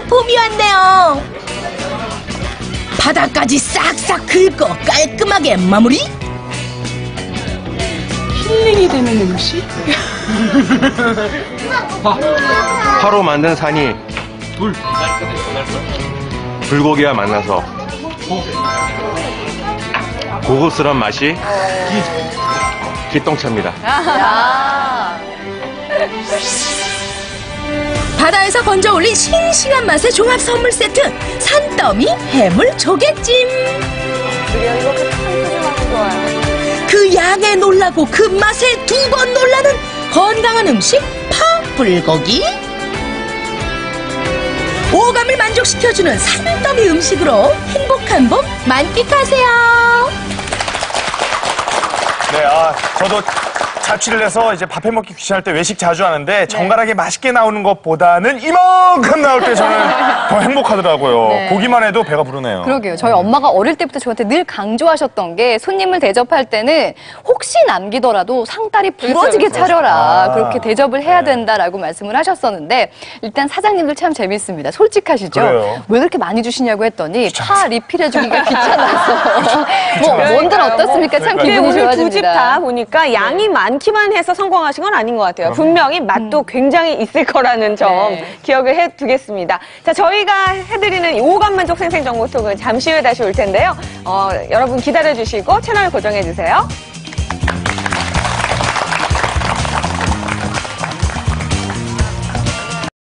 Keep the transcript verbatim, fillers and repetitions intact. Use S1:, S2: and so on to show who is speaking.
S1: 봄이 왔네요. 바닥까지 싹싹 긁고 깔끔하게 마무리.
S2: 힐링이 되는 음식?
S3: 파로 만든 산이 불 불고기와 만나서 고급스러운 맛이 기똥차입니다.
S1: 바다에서 건져 올린 싱싱한 맛의 종합 선물 세트 산더미 해물 조개찜. 그 양에 놀라고 그 맛에 두 번 놀라는 건강한 음식 파불고기. 오감을 만족시켜주는 산더미 음식으로 행복한 봄 만끽하세요.
S4: 네, 아, 저도 자취를 해서 이제 밥 해먹기 귀찮을 때 외식 자주 하는데 정갈하게 맛있게 나오는 것보다는 이만큼 나올 때 저는 더 행복하더라고요.
S5: 네.
S4: 보기만 해도 배가 부르네요.
S5: 그러게요. 저희 엄마가 어릴 때부터 저한테 늘 강조하셨던 게 손님을 대접할 때는 혹시 남기더라도 상다리 부러지게 차려라.
S4: 아.
S5: 그렇게 대접을 해야 된다라고 말씀을 하셨었는데 일단 사장님들 참 재밌습니다. 솔직하시죠?
S4: 그래요.
S5: 왜 그렇게 많이 주시냐고 했더니 파 리필해주기가 귀찮아서. 뭐 뭔들 어떻습니까? 참
S2: 근데
S5: 기분이
S2: 오늘 두 집 다
S5: 좋아집니다.
S2: 보니까 양이 많기만 해서 성공하신 건 아닌 것 같아요. 분명히 맛도 굉장히 있을 거라는 점
S5: 네.
S2: 기억을 해두겠습니다. 자, 저희가 해드리는 이 오감만족 생생정보 속은 잠시 후에 다시 올 텐데요. 어, 여러분 기다려주시고 채널 고정해주세요.